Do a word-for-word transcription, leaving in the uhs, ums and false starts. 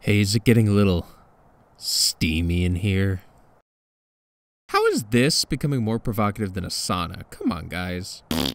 Hey, is it getting a little steamy in here? How is this becoming more provocative than a sauna? Come on, guys.